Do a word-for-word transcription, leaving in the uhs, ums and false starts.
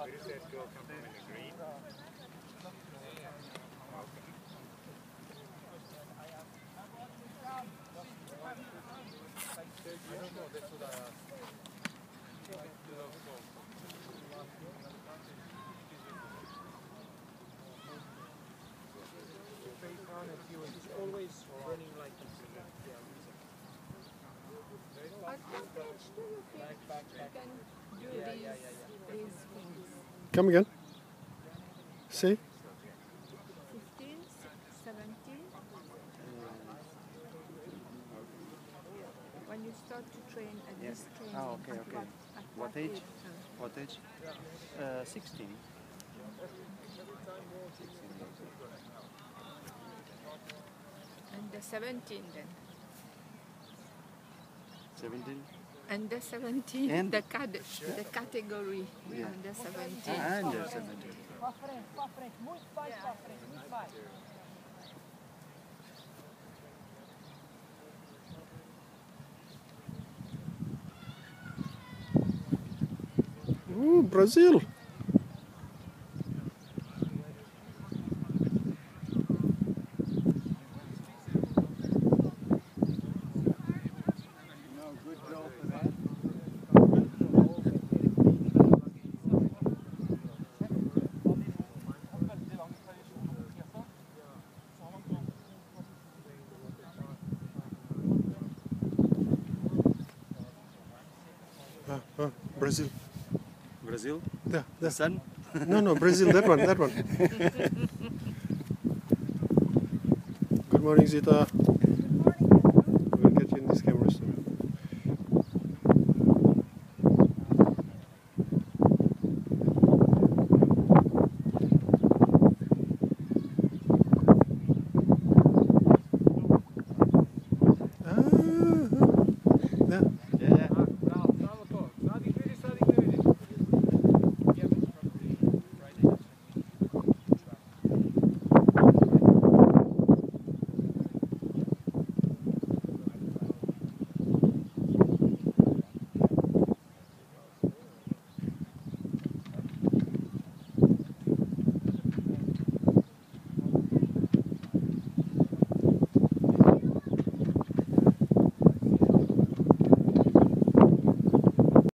It's always running like this. Back, back, back. Yeah, yeah, yeah, yeah. Come again. See? fifteen, seventeen. When you start to train at Yes. this training, Ah, okay, at okay. what, at What age? uh, What age? Uh, sixteen. and the seventeen then. seventeen. And the seventeen, And? the, cad the category Yeah. under seventeen. Ah, under seventeen. Para frente, para frente, muito mais para frente, muito mais. Ooh, Brazil. Ah, ah, Brazil. Brazil? There, The there. sun? No, no, Brazil, that one, that one. Good morning, Zita.